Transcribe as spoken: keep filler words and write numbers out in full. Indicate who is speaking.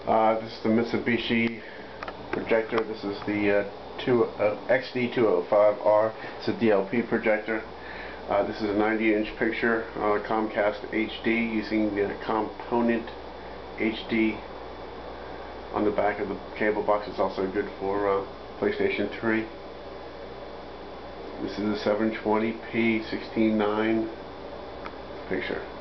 Speaker 1: Uh, this is the Mitsubishi projector. This is the uh, two, uh, X D two oh five R. It's a D L P projector. Uh, this is a ninety inch picture, uh, Comcast H D, using the component H D on the back of the cable box. It's also good for uh, PlayStation three. This is a seven twenty p sixteen nine picture.